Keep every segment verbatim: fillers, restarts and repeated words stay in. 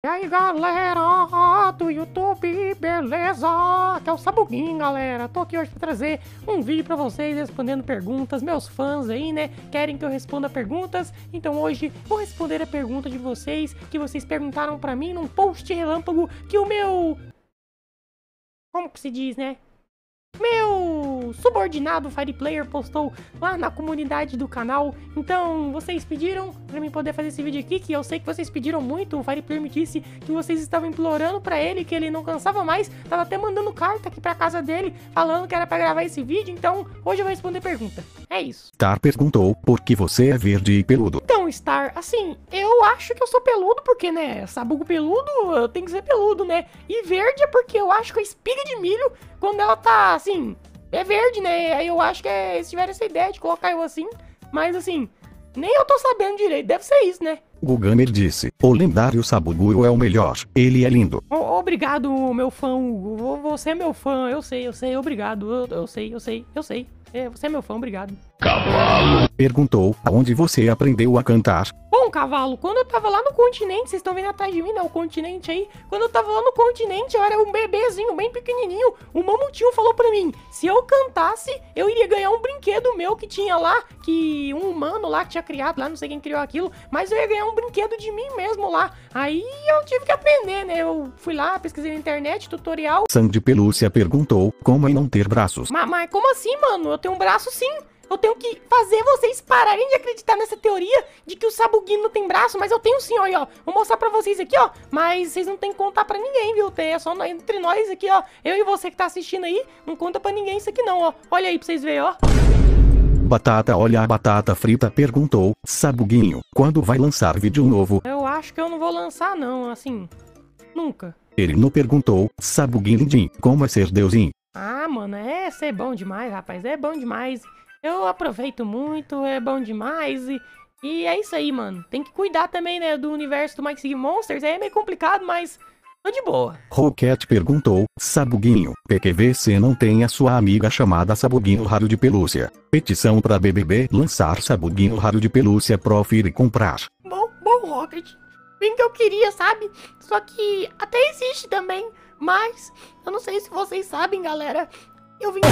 E aí galera do YouTube, beleza? Aqui é o Sabuguinho, galera. Tô aqui hoje pra trazer um vídeo pra vocês respondendo perguntas. Meus fãs aí, né, querem que eu responda perguntas. Então hoje vou responder a pergunta de vocês, que vocês perguntaram pra mim num post relâmpago que o meu... Como que se diz, né? Meu subordinado Fireplayer postou lá na comunidade do canal. Então vocês pediram pra mim poder fazer esse vídeo aqui, que eu sei que vocês pediram muito. O Fireplayer me disse que vocês estavam implorando pra ele, que ele não cansava mais. Tava até mandando carta aqui pra casa dele, falando que era pra gravar esse vídeo. Então hoje eu vou responder pergunta. É isso. Star perguntou por que você é verde e peludo. Então, Star, assim, eu acho que eu sou peludo porque, né, sabugo peludo, eu tenho que ser peludo, né? E verde é porque eu acho que a espiga de milho, quando ela tá, assim, é verde, né? Aí eu acho que é, se tiver essa ideia de colocar eu assim, mas assim, nem eu tô sabendo direito, deve ser isso, né? O Gamer disse, o lendário Sabugo é o melhor, ele é lindo. O- Obrigado, meu fã, Hugo. Você é meu fã, eu sei, eu sei, obrigado. Eu, eu sei, eu sei, eu sei. É, você é meu fã, obrigado. Perguntou aonde você aprendeu a cantar. Bom, cavalo, quando eu tava lá no continente, vocês estão vendo atrás de mim, né, o continente aí. Quando eu tava lá no continente, eu era um bebezinho, bem pequenininho. O mamutinho falou pra mim, se eu cantasse, eu iria ganhar um brinquedo meu que tinha lá, que um humano lá que tinha criado lá, não sei quem criou aquilo, mas eu ia ganhar um brinquedo de mim mesmo lá. Aí eu tive que aprender, né, eu fui lá, pesquisei na internet, tutorial. Sandy Pelúcia perguntou como é não ter braços. Mas, mas como assim, mano? Eu tenho um braço sim. Eu tenho que fazer vocês pararem de acreditar nessa teoria de que o Sabuguinho não tem braço, mas eu tenho sim, ó, ó. Vou mostrar pra vocês aqui, ó. Mas vocês não tem que contar pra ninguém, viu? É só entre nós aqui, ó. Eu e você que tá assistindo aí, não conta pra ninguém isso aqui não, ó. Olha aí pra vocês verem, ó. Batata olha a batata frita perguntou, Sabuguinho, quando vai lançar vídeo novo? Eu acho que eu não vou lançar não, assim, nunca. Ele não perguntou, Sabuguinho lindinho, como é ser deusinho? Ah, mano, é ser bom demais, rapaz, é bom demais. Eu aproveito muito, é bom demais e, e é isso aí, mano. Tem que cuidar também, né, do universo do Mike Sig Monsters. É meio complicado, mas tô de boa. Rocket perguntou, Sabuguinho, P Q V C não tem a sua amiga chamada Sabuguinho Raro de Pelúcia. Petição pra B B B lançar Sabuguinho Raro de Pelúcia Profire comprar. Bom, bom, Rocket. Bem que eu queria, sabe? Só que até existe também, mas eu não sei se vocês sabem, galera. Eu vim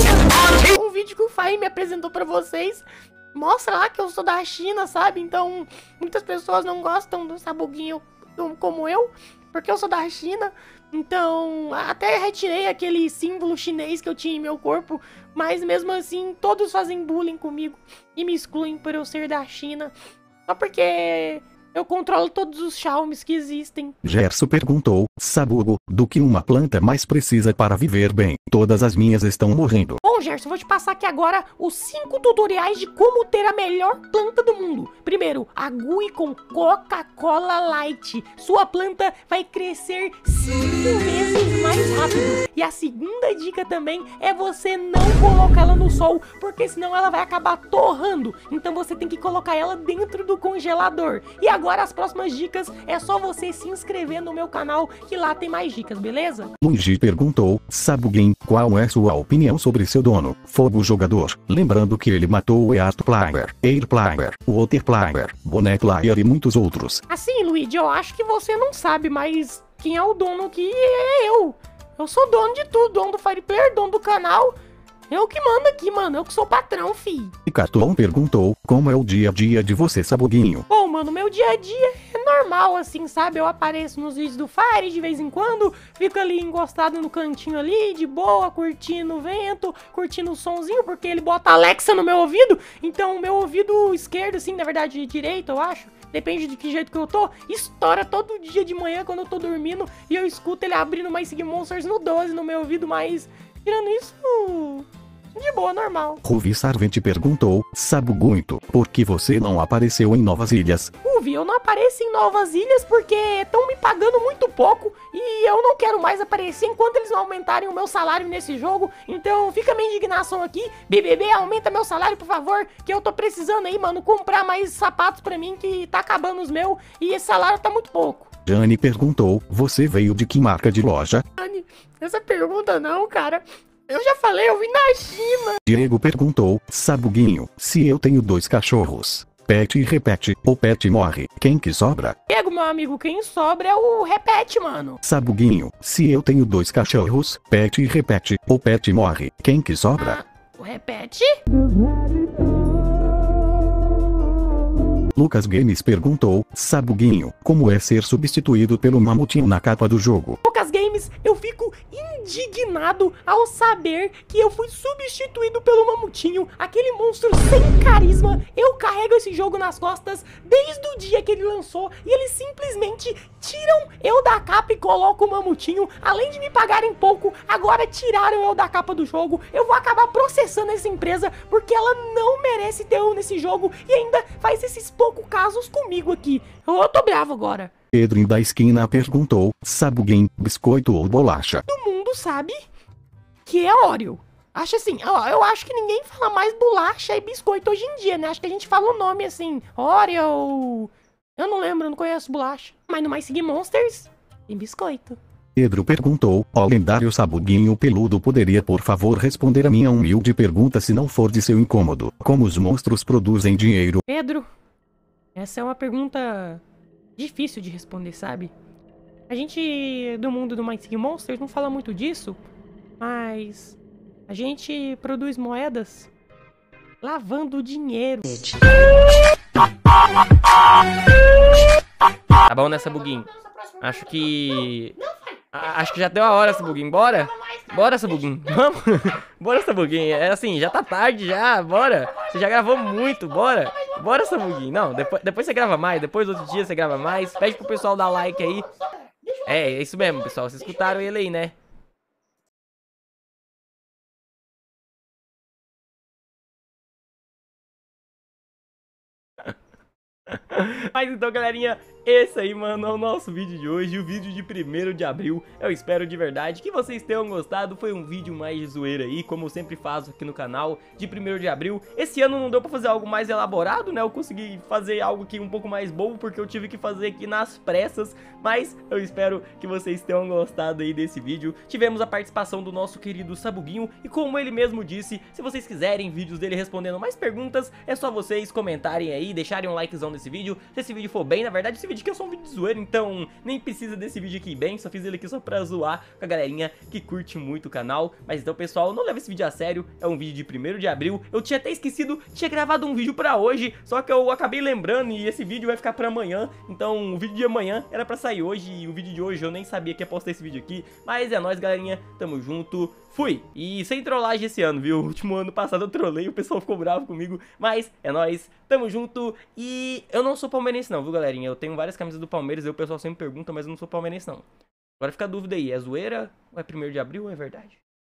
aqui um vídeo que o Fai me apresentou pra vocês. Mostra lá que eu sou da China, sabe? Então, muitas pessoas não gostam do Sabuguinho como eu, porque eu sou da China. Então, até retirei aquele símbolo chinês que eu tinha em meu corpo, mas mesmo assim, todos fazem bullying comigo e me excluem por eu ser da China. Só porque eu controlo todos os Xiaomis que existem. Gerson perguntou, Sabugo, do que uma planta mais precisa para viver bem? Todas as minhas estão morrendo. Bom, Gerson, vou te passar aqui agora os cinco tutoriais de como ter a melhor planta do mundo. Primeiro, ague com Coca-Cola Light. Sua planta vai crescer cinco vezes mais rápido. E a segunda dica também é você não colocar ela no sol, porque senão ela vai acabar torrando. Então você tem que colocar ela dentro do congelador. E agora as próximas dicas é só você se inscrever no meu canal, que lá tem mais dicas, beleza? Luigi perguntou, Sabuguinho, qual é sua opinião sobre seu dono, Fogo Jogador? Lembrando que ele matou o Eart Player, Air Player, Water Player, Bonet Player e muitos outros. Assim, Luigi, eu acho que você não sabe, mas quem é o dono aqui é eu. Eu sou dono de tudo, dono do Fireplayer, dono do canal. Eu que mando aqui, mano, eu que sou patrão, fi. E Cartão perguntou, como é o dia a dia de você, Sabuguinho? Bom, mano, meu dia a dia é normal, assim, sabe? Eu apareço nos vídeos do Fire de vez em quando, fico ali encostado no cantinho ali, de boa, curtindo o vento, curtindo o sonzinho, porque ele bota a Alexa no meu ouvido, então o meu ouvido esquerdo, assim, na verdade, direito, eu acho, depende de que jeito que eu tô, estoura todo dia de manhã quando eu tô dormindo, e eu escuto ele abrindo mais Sig Monsters no doze no meu ouvido, mas tirando isso, de boa, normal. Ruvi Sarvente perguntou, Sabuguinho, por que você não apareceu em Novas Ilhas? Ruvi, eu não apareço em Novas Ilhas porque estão me pagando muito pouco e eu não quero mais aparecer enquanto eles não aumentarem o meu salário nesse jogo. Então fica minha indignação aqui. B B B, aumenta meu salário, por favor, que eu tô precisando aí, mano, comprar mais sapatos pra mim que tá acabando os meus e esse salário tá muito pouco. Jane perguntou, você veio de que marca de loja? Jane, essa pergunta não, cara. Eu já falei, eu vim da China. Diego perguntou, Sabuguinho, se eu tenho dois cachorros, Pet e repete, ou pet morre, quem que sobra? Pego, meu amigo, quem sobra é o repete, mano. Sabuguinho, se eu tenho dois cachorros, pet e repete, ou pet morre, quem que sobra? Ah, o repete? Lucas Games perguntou, Sabuguinho, como é ser substituído pelo Mamutinho na capa do jogo? Lucas Games, eu fico indignado ao saber que eu fui substituído pelo Mamutinho, aquele monstro sem carisma. Eu carrego esse jogo nas costas desde o dia que ele lançou e eles simplesmente tiram eu da capa e colocam o Mamutinho. Além de me pagarem pouco, agora tiraram eu da capa do jogo. Eu vou acabar processando essa empresa porque ela não merece ter eu nesse jogo e ainda faz esses poucos casos comigo aqui. Eu tô bravo agora. Pedrinho da esquina perguntou, Sabuguinho, biscoito ou bolacha? Todo mundo sabe que é Oreo. Acho assim, ó, eu acho que ninguém fala mais bolacha e biscoito hoje em dia, né? Acho que a gente fala o nome assim, Oreo. Eu não lembro, eu não conheço bolacha. Mas no My Sig Monsters tem biscoito. Pedro perguntou, ó lendário Sabuguinho peludo, poderia por favor responder a minha humilde pergunta se não for de seu incômodo? Como os monstros produzem dinheiro? Pedro, essa é uma pergunta difícil de responder, sabe? A gente do mundo do My Sig Monsters não fala muito disso, mas a gente produz moedas lavando dinheiro. Tá bom, né, Sabuguinho? Acho que... A- Acho que já deu a hora, Sabuguinho. Bora? Bora, Sabuguinho. Vamos? Bora, Sabuguinho. É assim, já tá tarde já. Bora. Você já gravou muito. Bora. Bora, Sabuguinho. Não, depois, depois você grava mais. Depois, outro dia, você grava mais. Pede pro pessoal dar like aí. É, é isso mesmo, pessoal. Vocês escutaram ele aí, né? Mas então, galerinha, esse aí, mano, é o nosso vídeo de hoje, o vídeo de primeiro de abril. Eu espero de verdade que vocês tenham gostado. Foi um vídeo mais de zoeira aí, como eu sempre faço aqui no canal, de primeiro de abril. Esse ano não deu pra fazer algo mais elaborado, né? Eu consegui fazer algo aqui um pouco mais bobo, porque eu tive que fazer aqui nas pressas. Mas eu espero que vocês tenham gostado aí desse vídeo. Tivemos a participação do nosso querido Sabuguinho, e como ele mesmo disse, se vocês quiserem vídeos dele respondendo mais perguntas, é só vocês comentarem aí, deixarem um likezão nesse vídeo. Se esse vídeo for bem, na verdade esse vídeo aqui é só um vídeo de zoeira, então nem precisa desse vídeo aqui bem, só fiz ele aqui só pra zoar com a galerinha que curte muito o canal. Mas então, pessoal, não leva esse vídeo a sério, é um vídeo de primeiro de abril. Eu tinha até esquecido, tinha gravado um vídeo pra hoje, só que eu acabei lembrando e esse vídeo vai ficar pra amanhã. Então o vídeo de amanhã era pra sair hoje e o vídeo de hoje eu nem sabia que ia postar esse vídeo aqui. Mas é nóis, galerinha, tamo junto. Fui! E sem trollagem esse ano, viu? O último ano passado eu trolei, o pessoal ficou bravo comigo. Mas é nóis, tamo junto. E eu não sou palmeirense não, viu, galerinha? Eu tenho várias camisas do Palmeiras e o pessoal sempre pergunta, mas eu não sou palmeirense não. Agora fica a dúvida aí, é zoeira ou é primeiro de abril ou é verdade?